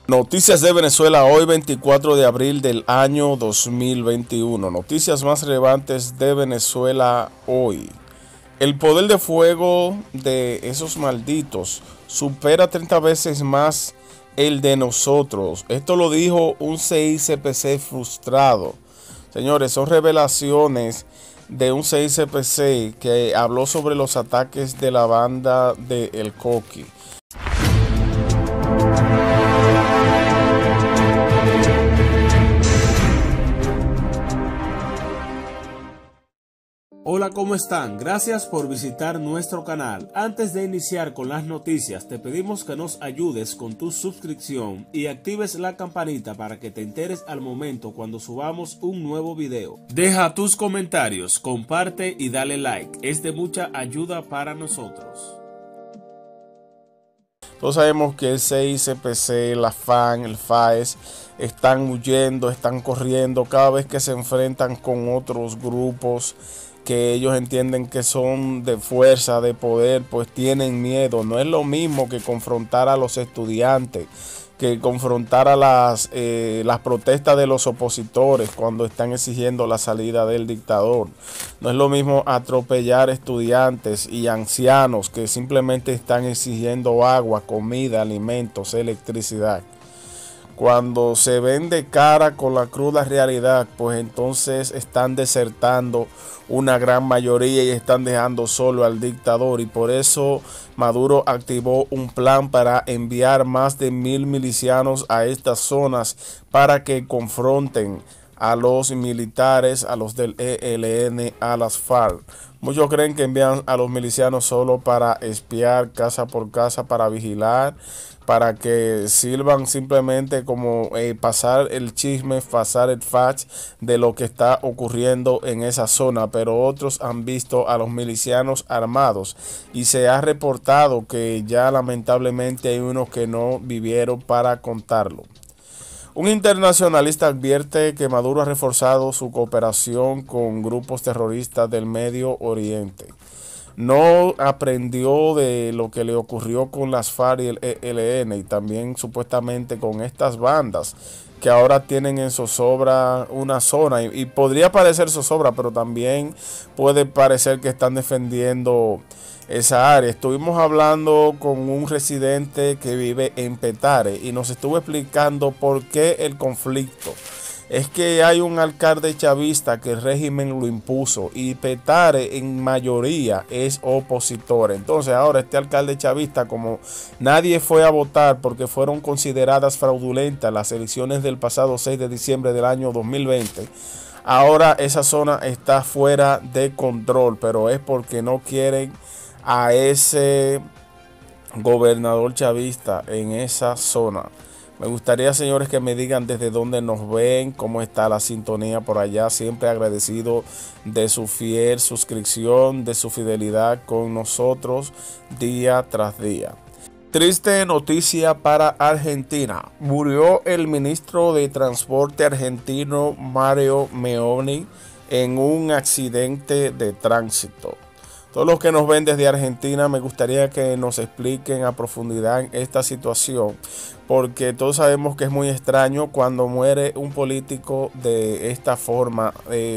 Noticias de Venezuela hoy 24 de abril del año 2021. Noticias más relevantes de Venezuela hoy. El poder de fuego de esos malditos supera 30 veces más el de nosotros. Esto lo dijo un CICPC frustrado. Señores, son revelaciones de un CICPC que habló sobre los ataques de la banda de El Coqui. Hola, ¿cómo están? Gracias por visitar nuestro canal. Antes de iniciar con las noticias, te pedimos que nos ayudes con tu suscripción y actives la campanita para que te enteres al momento cuando subamos un nuevo video. Deja tus comentarios, comparte y dale like. Es de mucha ayuda para nosotros. Todos sabemos que el CICPC, la FAN, el FAES están huyendo, están corriendo cada vez que se enfrentan con otros grupos que ellos entienden que son de fuerza, de poder, pues tienen miedo. No es lo mismo que confrontar a los estudiantes, que confrontar a las protestas de los opositores cuando están exigiendo la salida del dictador. No es lo mismo atropellar estudiantes y ancianos que simplemente están exigiendo agua, comida, alimentos, electricidad. Cuando se ven de cara con la cruda realidad, pues entonces están desertando una gran mayoría y están dejando solo al dictador. Y por eso Maduro activó un plan para enviar más de 1000 milicianos a estas zonas para que confronten a los militares, a los del ELN, a las FARC. Muchos creen que envían a los milicianos solo para espiar casa por casa, para vigilar, para que sirvan simplemente como pasar el chisme, pasar el fax de lo que está ocurriendo en esa zona. Pero otros han visto a los milicianos armados y se ha reportado que ya lamentablemente hay unos que no vivieron para contarlo. Un internacionalista advierte que Maduro ha reforzado su cooperación con grupos terroristas del Medio Oriente. No aprendió de lo que le ocurrió con las FARC y el ELN y también supuestamente con estas bandas que ahora tienen en zozobra una zona y podría parecer zozobra, pero también puede parecer que están defendiendo esa área. Estuvimos hablando con un residente que vive en Petare y nos estuvo explicando por qué el conflicto. Es que hay un alcalde chavista que el régimen lo impuso y Petare en mayoría es opositor. Entonces ahora este alcalde chavista, como nadie fue a votar porque fueron consideradas fraudulentas las elecciones del pasado 6 de diciembre del año 2020, ahora esa zona está fuera de control, pero es porque no quieren a ese gobernador chavista en esa zona. Me gustaría, señores, que me digan desde dónde nos ven, cómo está la sintonía por allá. Siempre agradecido de su fiel suscripción, de su fidelidad con nosotros día tras día. Triste noticia para Argentina. Murió el ministro de Transporte argentino Mario Meoni en un accidente de tránsito. Todos los que nos ven desde Argentina, me gustaría que nos expliquen a profundidad esta situación, porque todos sabemos que es muy extraño cuando muere un político de esta forma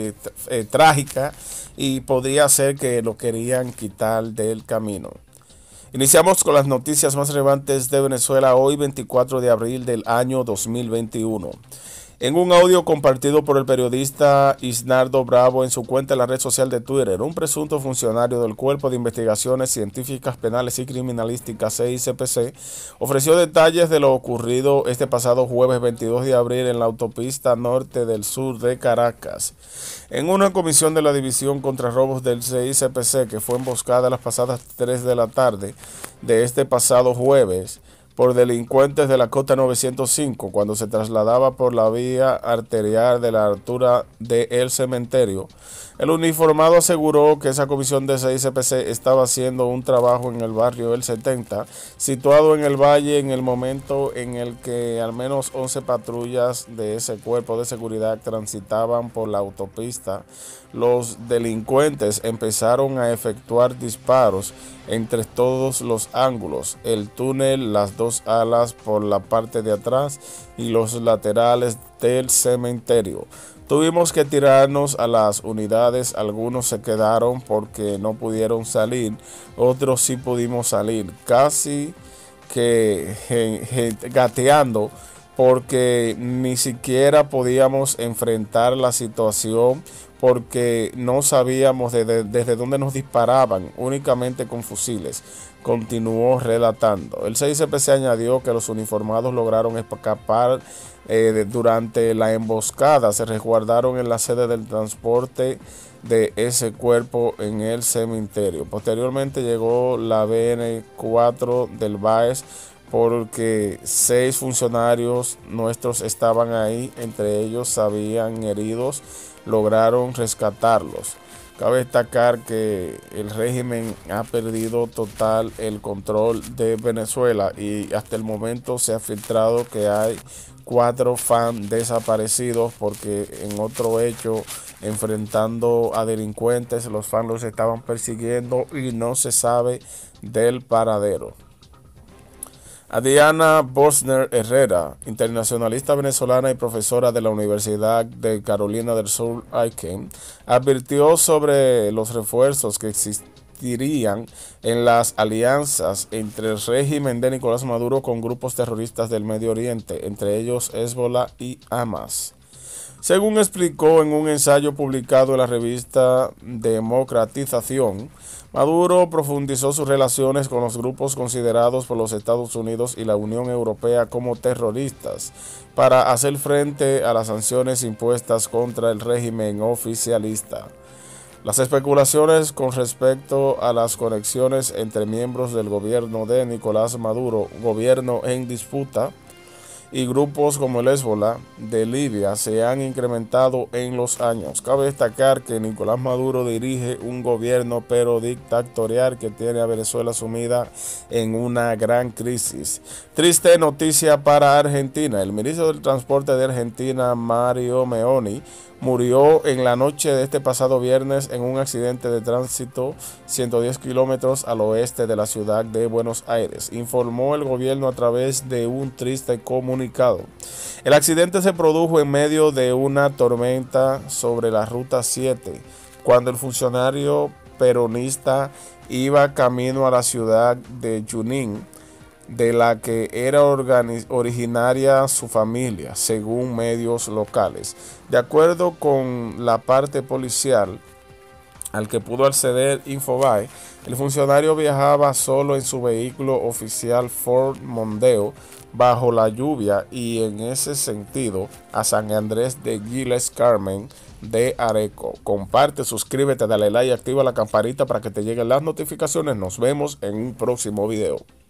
trágica y podría ser que lo querían quitar del camino. Iniciamos con las noticias más relevantes de Venezuela hoy 24 de abril del año 2021. En un audio compartido por el periodista Isnardo Bravo en su cuenta en la red social de Twitter, un presunto funcionario del Cuerpo de Investigaciones Científicas Penales y Criminalísticas CICPC ofreció detalles de lo ocurrido este pasado jueves 22 de abril en la autopista norte del sur de Caracas. En una comisión de la División contra Robos del CICPC que fue emboscada a las pasadas 3 de la tarde de este pasado jueves, por delincuentes de la Cota 905 cuando se trasladaba por la vía arterial de la altura del cementerio. El uniformado aseguró que esa comisión de CICPC estaba haciendo un trabajo en el barrio El 70, situado en el valle en el momento en el que al menos 11 patrullas de ese cuerpo de seguridad transitaban por la autopista. Los delincuentes empezaron a efectuar disparos entre todos los ángulos, el túnel, las 2 alas por la parte de atrás y los laterales del cementerio. Tuvimos que tirarnos a las unidades, algunos se quedaron porque no pudieron salir, otros sí pudimos salir, casi que gateando, porque ni siquiera podíamos enfrentar la situación porque no sabíamos desde dónde nos disparaban, únicamente con fusiles. Continuó relatando. El 6CPC añadió que los uniformados lograron escapar durante la emboscada. Se resguardaron en la sede del transporte de ese cuerpo en el cementerio. Posteriormente llegó la BN4 del BAES porque 6 funcionarios nuestros estaban ahí, entre ellos habían heridos, lograron rescatarlos. Cabe destacar que el régimen ha perdido total el control de Venezuela y hasta el momento se ha filtrado que hay 4 fans desaparecidos porque en otro hecho, enfrentando a delincuentes, los fans los estaban persiguiendo y no se sabe del paradero. Adriana Bosner Herrera, internacionalista venezolana y profesora de la Universidad de Carolina del Sur, Aiken, advirtió sobre los refuerzos que existirían en las alianzas entre el régimen de Nicolás Maduro con grupos terroristas del Medio Oriente, entre ellos Hezbollah y Hamas. Según explicó en un ensayo publicado en la revista Democratización, Maduro profundizó sus relaciones con los grupos considerados por los Estados Unidos y la Unión Europea como terroristas para hacer frente a las sanciones impuestas contra el régimen oficialista. Las especulaciones con respecto a las conexiones entre miembros del gobierno de Nicolás Maduro, gobierno en disputa, y grupos como el Hezbollah de Libia se han incrementado en los años. Cabe destacar que Nicolás Maduro dirige un gobierno pero dictatorial que tiene a Venezuela sumida en una gran crisis. Triste noticia para Argentina. El ministro del Transporte de Argentina, Mario Meoni, murió en la noche de este pasado viernes en un accidente de tránsito 110 kilómetros al oeste de la ciudad de Buenos Aires, informó el gobierno a través de un triste comunicado. El accidente se produjo en medio de una tormenta sobre la Ruta 7, cuando el funcionario peronista iba camino a la ciudad de Junín, de la que era originaria su familia, según medios locales. De acuerdo con la parte policial al que pudo acceder Infobae, el funcionario viajaba solo en su vehículo oficial Ford Mondeo bajo la lluvia y en ese sentido a San Andrés de Giles Carmen de Areco. Comparte, suscríbete, dale like y activa la campanita para que te lleguen las notificaciones. Nos vemos en un próximo video.